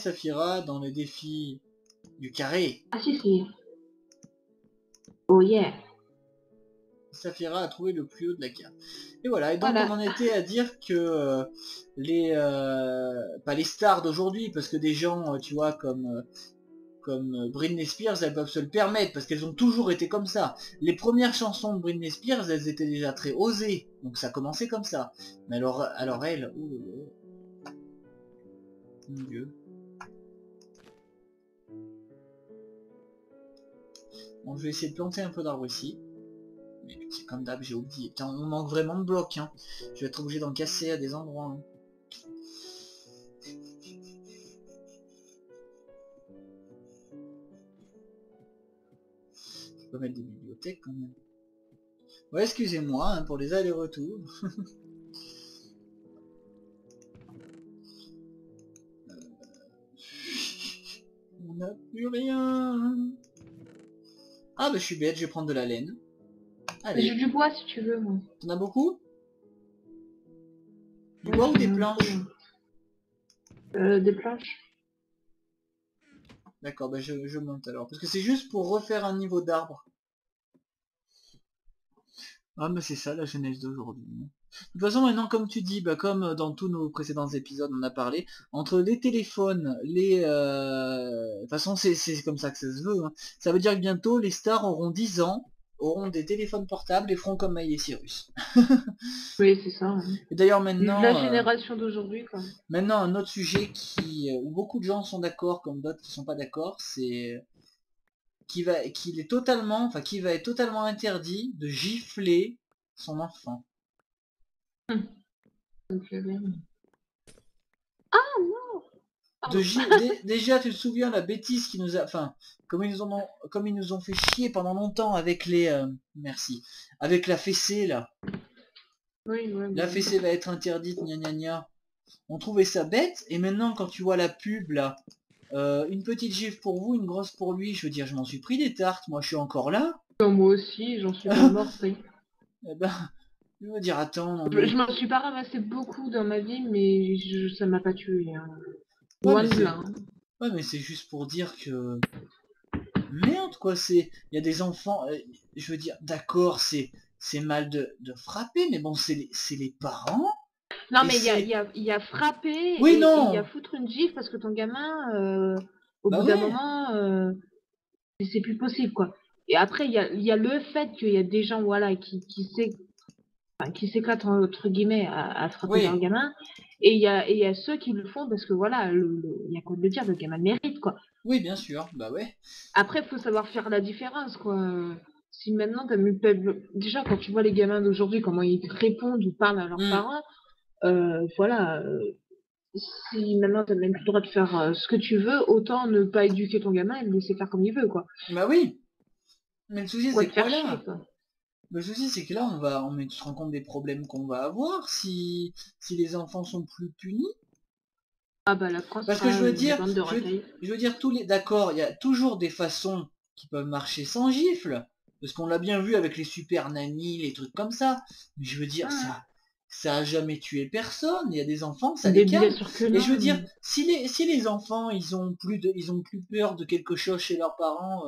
Saphira dans le défi du carré. Ah si, si. Oh yeah. Saphira a trouvé le plus haut de la carte. Et voilà, et donc Voilà. on en était à dire que pas les stars d'aujourd'hui, parce que des gens, tu vois, comme Britney Spears, elles peuvent se le permettre, parce qu'elles ont toujours été comme ça. Les premières chansons de Britney Spears, elles étaient déjà très osées, donc ça commençait comme ça. Mais alors elle, mon Dieu. Bon, je vais essayer de planter un peu d'arbres ici. Mais c'est comme d'hab, j'ai oublié. Putain, on manque vraiment de blocs, hein. Je vais être obligé d'en casser à des endroits. Hein. Je peux mettre des bibliothèques quand même. Ouais, excusez-moi hein, pour les allers-retours. On n'a plus rien. Ah bah je suis bête, je vais prendre de la laine. J'ai Allez, du bois si tu veux, moi. t'en as beaucoup? Du Ouais, bois ou j'en ai des un peu, planches? des planches. D'accord, bah je monte alors. Parce que c'est juste pour refaire un niveau d'arbre. Ah mais c'est ça la jeunesse d'aujourd'hui. De toute façon maintenant comme tu dis, bah, comme dans tous nos précédents épisodes on a parlé, entre les téléphones, de toute façon c'est comme ça que ça se veut. Hein. Ça veut dire que bientôt les stars auront 10 ans, auront des téléphones portables et feront comme Miley Cyrus. Oui, c'est ça. Hein. Et d'ailleurs Vive la maintenant, génération d'aujourd'hui, quoi. maintenant un autre sujet où beaucoup de gens sont d'accord comme d'autres qui sont pas d'accord, c'est qui va être totalement interdit de gifler son enfant. Donc, ah non. Pardon. Déjà, tu te souviens la bêtise qui nous a... Enfin, comme ils nous ont fait chier pendant longtemps avec merci. Avec la fessée, là. Oui, ouais, La fessée va être interdite, gna gna gna. On trouvait ça bête, et maintenant, quand tu vois la pub, là, une petite gifle pour vous, une grosse pour lui, je veux dire, je m'en suis pris des tartes, moi je suis encore là. moi aussi, j'en suis pas morte. Oui. Eh ben, je veux dire, attends, non Je mais... m'en suis pas ramassé beaucoup dans ma vie, mais ça m'a pas tué. Hein. Ouais, Loin mais de c'est... là. Hein. Ouais, mais c'est juste pour dire que... Merde quoi, il y a des enfants, je veux dire, d'accord, c'est mal de frapper, mais bon, c'est les parents, Non, et mais c'est... il y a frapper Oui, et il y a non. foutre une gifle parce que ton gamin, au Bah bout d'un ouais, moment, c'est plus possible, quoi. Et après, il y a le fait qu'il y a des gens, voilà, qui s'éclatent entre guillemets à frapper leur oui, gamin, et il y a ceux qui le font parce que voilà, il y a quoi de le dire, le gamin le mérite, quoi. oui, bien sûr, bah ouais. Après, il faut savoir faire la différence, quoi. Si maintenant déjà quand tu vois les gamins d'aujourd'hui, comment ils répondent ou parlent à leurs Hmm. parents, voilà. Si maintenant t'as même plus le droit de faire ce que tu veux, autant ne pas éduquer ton gamin et le laisser faire comme il veut, quoi. Bah oui, mais le souci Quoi c'est te quoi faire chier, là? quoi. Le souci c'est que là, mais tu te rends compte des problèmes qu'on va avoir si les enfants sont plus punis? Ah bah la France Parce que sera une bande de racailles. je veux dire, d'accord, il y a toujours des façons qui peuvent marcher sans gifle. Parce qu'on l'a bien vu avec les super nannies, les trucs comme ça. Mais je veux dire, Hum. ça a jamais tué personne. Il y a des enfants, ça les Des bien calme. sûr que Et je veux non. dire, si les enfants, ils ont plus peur de quelque chose chez leurs parents,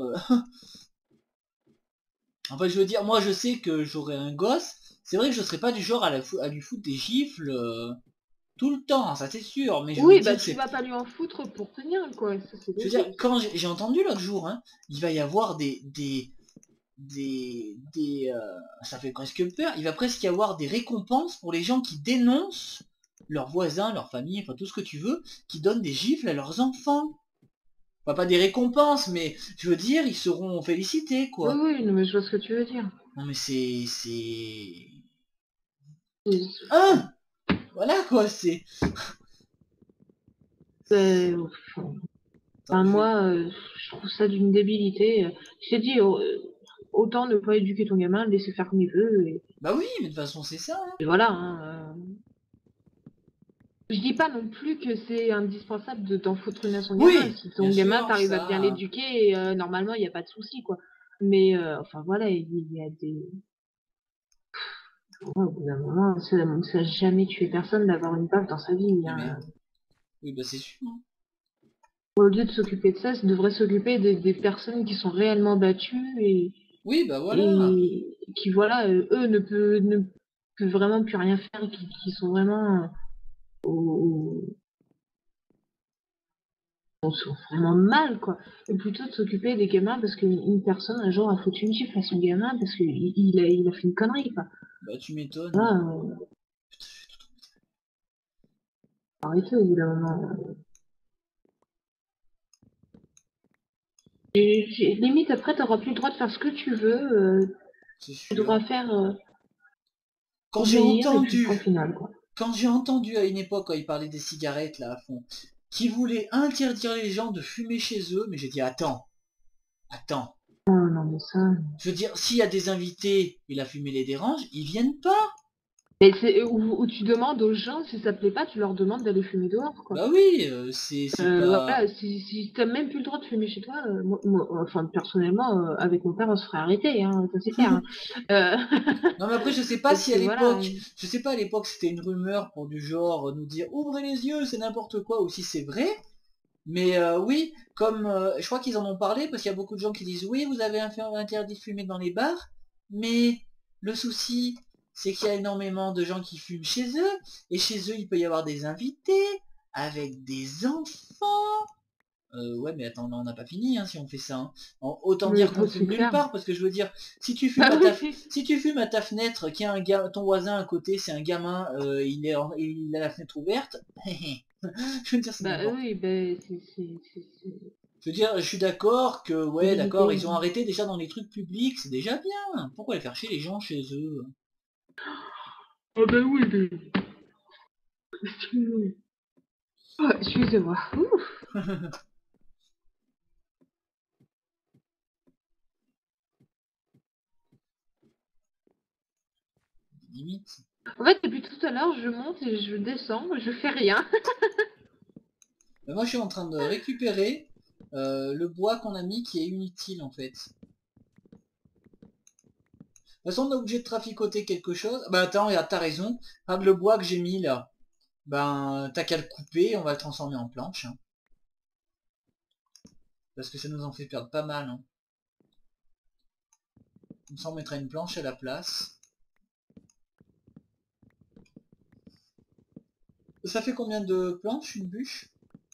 enfin, je veux dire, moi, je sais que j'aurais un gosse. C'est vrai que je serais pas du genre à lui foutre des gifles, tout le temps, ça c'est sûr. Mais je veux Oui, bah dire, tu vas pas lui en foutre pour tenir, quoi. Ça c'est je veux dire, logique. quand j'ai entendu l'autre jour, hein, il va y avoir ça fait presque peur, il va presque y avoir des récompenses pour les gens qui dénoncent leurs voisins, leur famille, enfin tout ce que tu veux, qui donnent des gifles à leurs enfants. Enfin, pas des récompenses, mais je veux dire, ils seront félicités, Oui, quoi. oui, non, mais je vois ce que tu veux dire. Non mais C'est- Hein. Voilà quoi, c'est... c'est- Attends, Enfin, moi, je trouve ça d'une débilité. Je t'ai dit, autant ne pas éduquer ton gamin, le laisser faire comme il veut, Bah oui, mais de toute façon c'est ça, hein. et voilà. Hein. Je dis pas non plus que c'est indispensable de t'en foutre une à son gamin. Oui, Si ton bien gamin, sûr, t'arrives à bien ça... l'éduquer, normalement, il n'y a pas de souci, quoi. Mais, enfin, voilà, il y a des... Ouais, au bout d'un moment, ça n'a jamais tué personne d'avoir une baffe dans sa vie. Oui, mais... Hein. Oui, bah c'est sûr, hein. Au lieu de s'occuper de ça, ça devrait s'occuper des personnes qui sont réellement battues Oui, bah voilà. et qui, voilà, eux ne peuvent vraiment plus rien faire, qui sont vraiment sont vraiment mal, quoi. Et plutôt de s'occuper des gamins parce qu'une personne un jour a foutu une gifle à son gamin parce qu'il a fait une connerie, quoi. Bah tu m'étonnes. Là, arrêtez au bout d'un moment. Limite, après, t'auras plus le droit de faire ce que tu veux. C'est Tu sûr. devras faire Quand j'ai obéir et puis point entendu, final, quoi. quand j'ai entendu à une époque, quand ils parlaient des cigarettes là à fond, qui voulaient interdire les gens de fumer chez eux, mais j'ai dit attends, attends. Oh non, mais ça. Je veux dire, s'il y a des invités et la fumée les dérange, ils viennent pas. Mais c'est où tu demandes aux gens si ça te plaît pas, tu leur demandes d'aller fumer dehors, quoi. Bah oui, c'est pas. Voilà, si t'as même plus le droit de fumer chez toi, enfin personnellement, avec mon père, on se ferait arrêter, hein, ça c'est clair. Hein. Euh, Non mais après je sais pas parce si à que voilà, l'époque, je sais pas à l'époque c'était une rumeur pour du genre nous dire ouvrez les yeux, c'est n'importe quoi, ou si c'est vrai. Mais oui, comme je crois qu'ils en ont parlé, parce qu'il y a beaucoup de gens qui disent oui, vous avez interdit de fumer dans les bars, mais le souci, c'est qu'il y a énormément de gens qui fument chez eux, et chez eux, il peut y avoir des invités, avec des enfants. Ouais, mais attends, là, on n'a pas fini hein, si on fait ça. Hein. Autant mais dire qu'on c'est fume nulle clair. part, parce que je veux dire, si tu fumes Bah à ta, oui, si tu fumes à ta fenêtre, qu'il y a ton voisin à côté, c'est un gamin, il a la fenêtre ouverte, je veux dire, c'est bah n'importe. oui, bah, Je veux dire, je suis d'accord que, c'est ouais, d'accord, limité. ils ont arrêté déjà dans les trucs publics, c'est déjà bien. Pourquoi les faire chier les gens chez eux? Ah bah oui, oh, excusez-moi. Ouf. Limite. En fait, depuis tout à l'heure, je monte et je descends, je fais rien. Mais moi, je suis en train de récupérer le bois qu'on a mis qui est inutile, en fait. De toute façon, on est obligé de traficoter quelque chose. Bah attends, regarde, t'as raison. Regarde le bois que j'ai mis là. Ben, t'as qu'à le couper, on va le transformer en planche. Hein. Parce que ça nous en fait perdre pas mal. Hein. Comme ça, on mettra une planche à la place. Ça fait combien de planches, une bûche?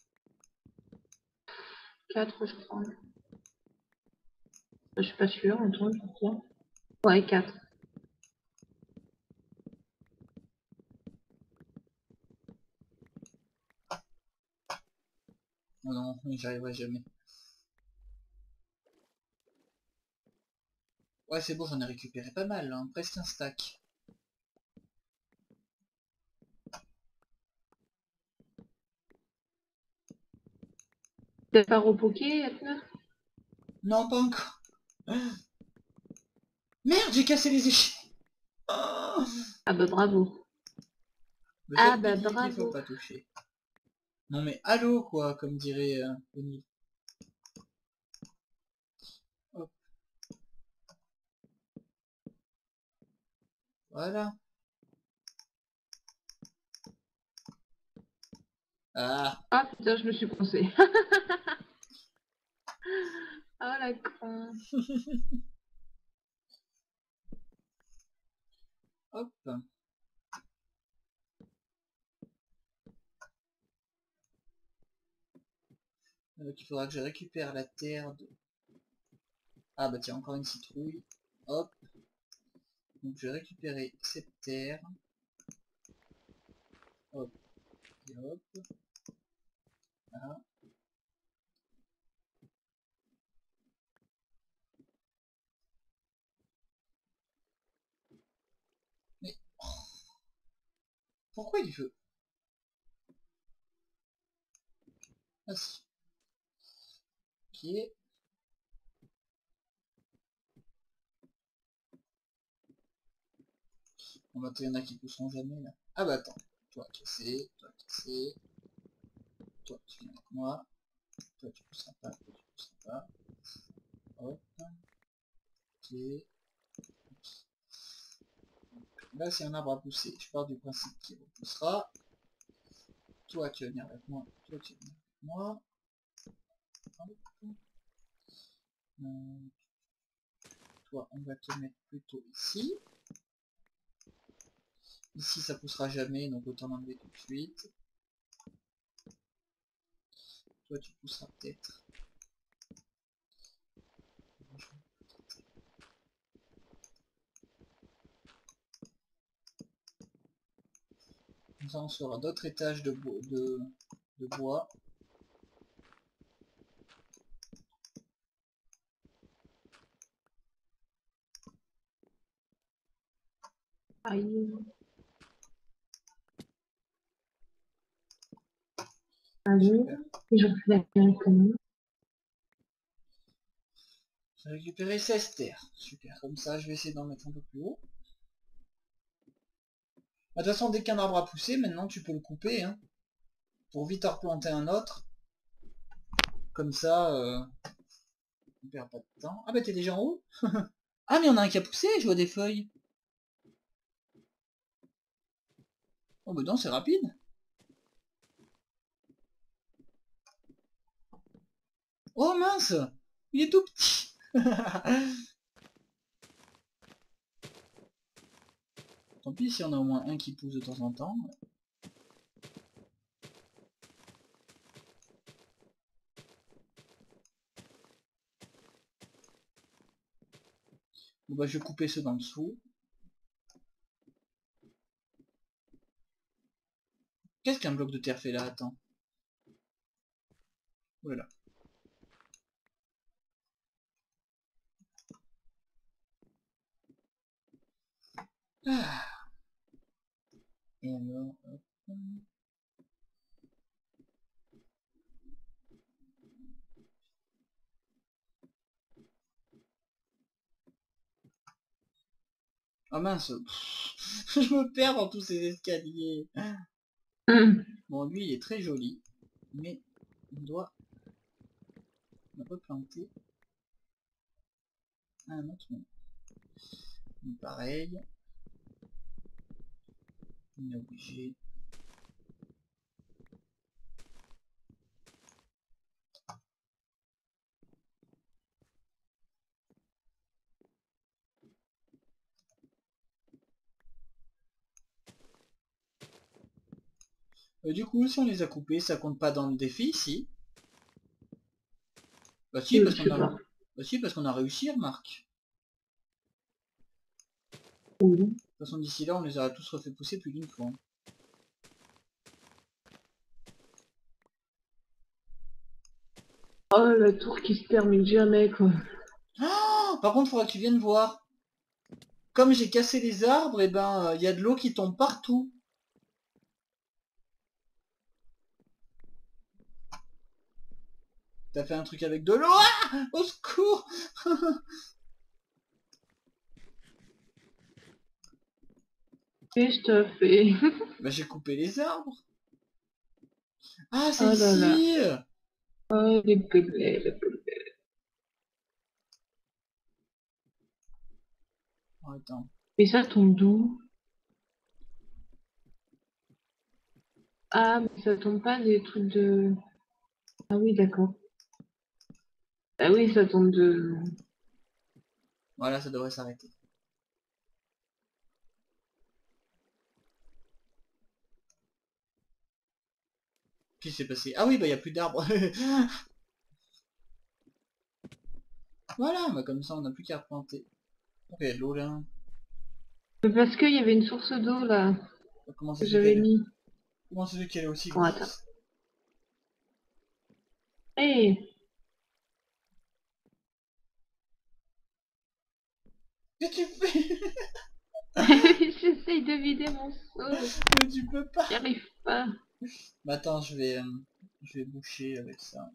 4, je crois. Je suis pas sûre, attends, je vais dire. Ouais, 4. Oh non, j'y arriverai jamais. Ouais, c'est bon, j'en ai récupéré pas mal, hein. Presque un stack. T'as pas repoké, Edna? Non, pas encore. Merde, j'ai cassé les échelles. Oh, Ah bah bravo. me Ah fait bah pitié qu'il faut bravo. pas toucher. Non mais allô quoi, comme dirait Denis. Hop, voilà. Ah, Ah putain, je me suis coincée. Ah la con. hop. Donc il faudra que je récupère la terre de... Ah bah tiens, encore une citrouille. Hop. Donc je vais récupérer cette terre. Hop, et hop. Voilà. Mais pourquoi il veut... Ah si. Ok. On va il y en a qui pousseront jamais là. Ah bah attends. Toi cassé, toi cassé. Toi tu viens avec moi. Toi tu pousseras pas, toi tu pousseras pas. Hop. Ok. Là c'est un arbre à pousser. Je pars du principe qu'il repoussera. Toi tu vas venir avec moi. Toi tu vas venir avec moi. attends. Toi, on va te mettre plutôt ici. Ici, ça poussera jamais, donc autant l'enlever tout de suite. Toi, tu pousseras peut-être. Comme ça, on sera d'autres étages de bois. Aïe. Allez, Super. et je refais directement. J'ai récupéré 16 terres. Super. Comme ça, je vais essayer d'en mettre un peu plus haut. De toute façon, dès qu'un arbre a poussé, maintenant tu peux le couper. Hein, pour vite en replanter un autre. Comme ça, on perd pas de temps. Ah bah t'es déjà en haut. Ah mais il y en a un qui a poussé, je vois des feuilles. Oh bah non, c'est rapide. Oh mince, il est tout petit. Tant pis si on a au moins un qui pousse de temps en temps. Bon bah je vais couper ceux d'en dessous. Qu'est-ce qu'un bloc de terre fait là? Attends. Voilà. Ah. Et alors, hop. Ah mince. Je me perds dans tous ces escaliers. Bon, lui, il est très joli. Mais on doit le replanter. Ah, un autre moment. Pareil. On est obligé. Du coup, si on les a coupés, ça compte pas dans le défi, si. Bah si, Je parce qu'on sais a... pas. Bah si, parce qu'on a réussi, remarque. Oui. De toute façon, d'ici là, on les aura tous refait pousser plus d'une fois. Oh, la tour qui se termine jamais, quoi. Ah, par contre, il faudra que tu viennes voir. Comme j'ai cassé les arbres, et ben, il y a de l'eau qui tombe partout. T'as fait un truc avec de l'eau? Ah, au secours! Qu'est-ce que t'as fait? Bah j'ai coupé les arbres. Ah, c'est Oh là là. ici! Oh, les bébés, les bébés. Oh, attends. Mais ça tombe d'où? Ah, mais ça tombe pas des trucs de... Ah oui, d'accord. Ah oui, ça tombe de... Voilà, ça devrait s'arrêter. Qu'est-ce qui s'est passé? Ah oui, bah il n'y a plus d'arbres. Voilà, bah comme ça, on n'a plus qu'à replanter. Ok, de l'eau là. Mais parce qu'il y avait une source d'eau, là, Comment ça que se fait qu'elle j'avais est... mis. Comment ça se fait qu'elle est aussi Bon, attends. grosse? Hé. Qu'est-ce que tu fais? J'essaye de vider mon seau. Mais tu peux pas. J'y arrive pas. Bah attends, je vais boucher avec ça.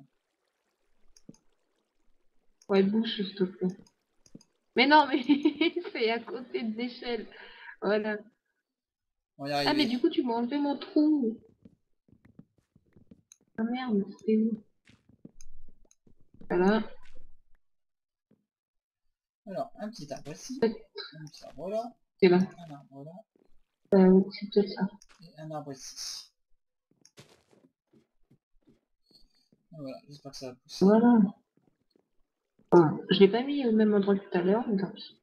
Ouais, bouge, s'il te plaît. Mais non, mais c'est à côté de l'échelle. Voilà. On va y Ah, mais arriver. du coup, tu m'as enlevé mon trou. Ah merde, c'était où? Voilà. Alors, un petit arbre ici, un petit arbre là, C'est là. un arbre là, C'est peut-être ça. et un arbre ici. Voilà, j'espère que ça va pousser. Voilà. Bon, je l'ai pas mis au même endroit que tout à l'heure, mais tant pis.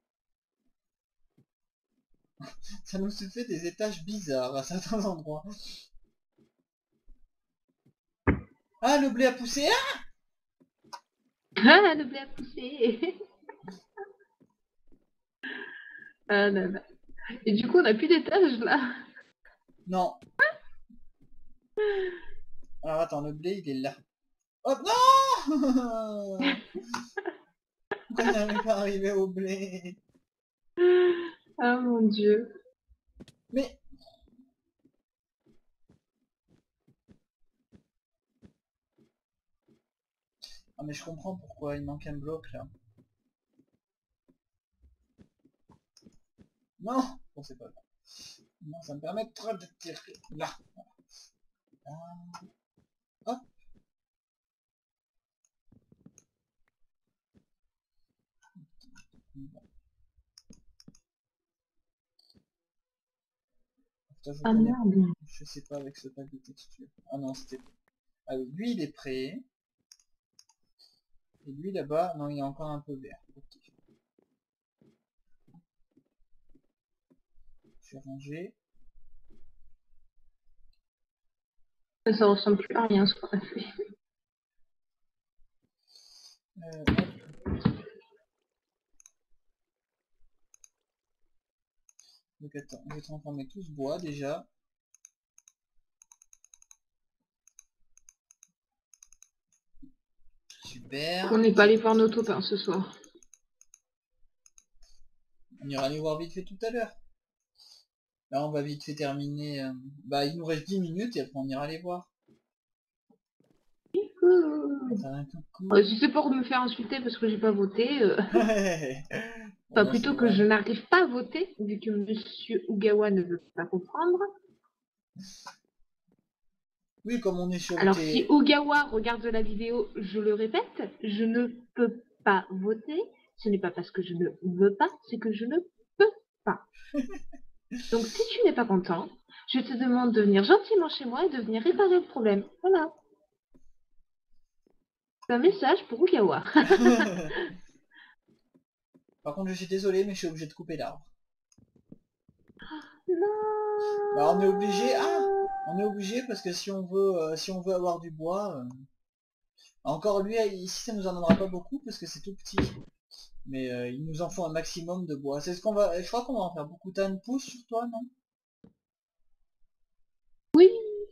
Ça nous fait des étages bizarres à certains endroits. Ah, le blé a poussé. Ah, Ah, le blé a poussé. Ah là là. Et du coup, on n'a plus d'étage là. non. Alors attends, le blé, il est là. Hop, non. Pourquoi il n'arrive pas à arriver au blé? Ah mon dieu. Mais... Ah mais je comprends pourquoi il manque un bloc là. Non. Bon, c'est pas grave. Non, ça me permettra de tirer là. Ah, hop. Bon, ça, je Ah connais. merde. Je sais pas avec ce pack de texture. Ah non, c'était... Ah oui, lui il est prêt. Et lui là-bas, non, il est encore un peu vert. Ok. Je vais ranger. Ça ressemble plus à rien ce qu'on a fait. Hop. Donc attends, je vais transformer tout ce bois déjà. On Super. n'est pas allé voir nos taupins ce soir. On ira les voir vite fait tout à l'heure. Là, on va vite fait terminer. Bah, il nous reste 10 minutes et après on ira les voir. Faire un coucou. Si c'est pour me faire insulter parce que j'ai pas voté, Bon, enfin non, c'est plutôt que vrai. je n'arrive pas à voter, vu que Monsieur Ugawa ne veut pas comprendre. Oui, comme on est sur le Alors si T... Ugawa regarde la vidéo, je le répète, je ne peux pas voter. Ce n'est pas parce que je ne veux pas, c'est que je ne peux pas. Donc si tu n'es pas content, je te demande de venir gentiment chez moi et de venir réparer le problème. Voilà. C'est un message pour Ugawa. Par contre, je suis désolé, mais je suis obligé de couper l'arbre. Bah, on est obligé... Ah! On est obligé parce que si on veut avoir du bois... Encore lui, ici, ça nous en donnera pas beaucoup parce que c'est tout petit. Mais il nous en faut un maximum de bois. C'est ce qu'on va... Je crois qu'on va en faire beaucoup. T'as une pousse sur toi, non? Oui.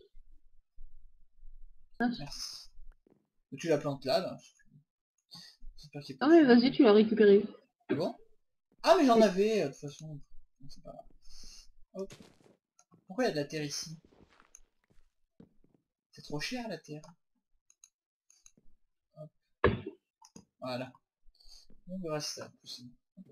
Merci. Tu la plantes là, là. J'espère qu'il y a Non plus mais chaud. vas-y, tu l'as récupéré. Ah bon? Ah, mais j'en Oui. avais, de toute façon. Non, c'est pas grave. Hop. Pourquoi il y a de la terre ici? C'est trop cher, la terre. Hop. Voilà. On verra si ça va pousser.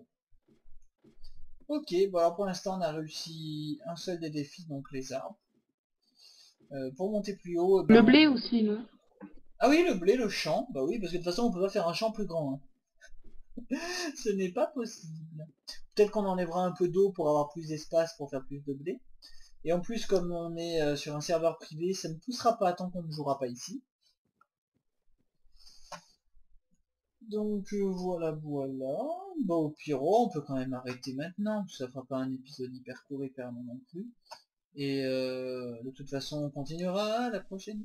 Ok, bon alors pour l'instant on a réussi un seul des défis, donc les arbres. Pour monter plus haut, Le blé aussi, non? Ah oui, le blé, le champ. Bah oui, parce que de toute façon on peut pas faire un champ plus grand, hein. Ce n'est pas possible. Peut-être qu'on enlèvera un peu d'eau pour avoir plus d'espace pour faire plus de blé. Et en plus, comme on est sur un serveur privé, ça ne poussera pas tant qu'on ne jouera pas ici. Donc voilà, voilà. Bah au pire, on peut quand même arrêter maintenant, parce que ça fera pas un épisode hyper court, hyper long non plus. Et de toute façon, on continuera la prochaine.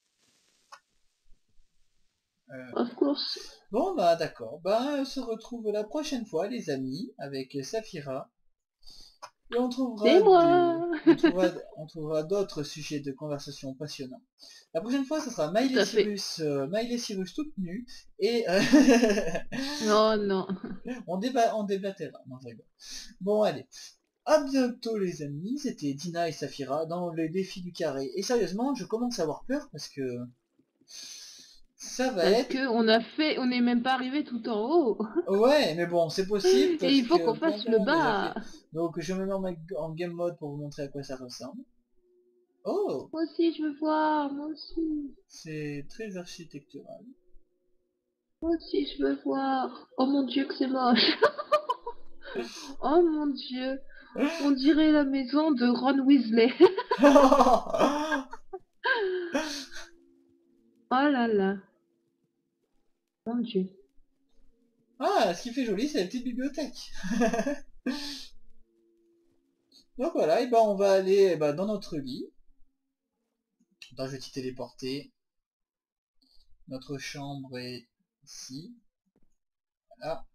Of course. Bon bah d'accord, bah on se retrouve la prochaine fois les amis, avec Saphira. Et on C'est trouvera moi. on trouvera d'autres sujets de conversation passionnants. La prochaine fois, ce sera Tout à fait. Miley Cyrus toute nue, et Non, non. on débattera. Non, je rigole. Bon, allez. À bientôt les amis, c'était Dina et Saphira dans les défis du carré. Et sérieusement, je commence à avoir peur parce que ça va Parce être... que on n'est même pas arrivé tout en haut. Ouais, mais bon, c'est possible Et parce il faut que qu'on plein fasse de le gens ont déjà bas. fait. Donc je me mets en game mode pour vous montrer à quoi ça ressemble. Oh, Moi aussi, je veux voir. Moi aussi. c'est très architectural. Moi aussi, je veux voir. Oh mon dieu, que c'est moche. Oh mon dieu. On dirait la maison de Ron Weasley. Oh là là. Mon Dieu. Ah, ce qui fait joli, c'est la petite bibliothèque. Donc voilà, et ben on va aller dans notre lit. Attends, je vais t'y téléporter. Notre chambre est ici. Voilà.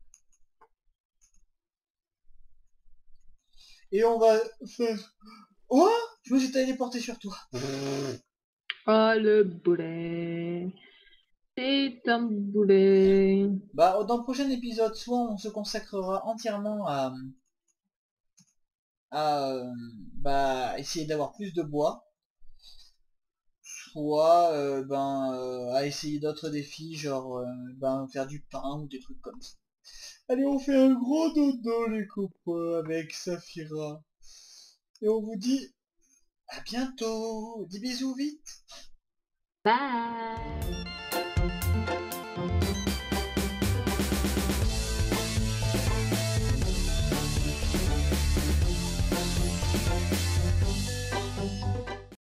Et on va faire... Oh, je me suis téléporté sur toi. Oh, le boulet. C'est un boulet. Bah, dans le prochain épisode, soit on se consacrera entièrement à essayer d'avoir plus de bois, soit à essayer d'autres défis, genre faire du pain ou des trucs comme ça. Allez, on fait un gros dodo les copains avec Saphira. Et on vous dit à bientôt. Dis bisous vite. Bye.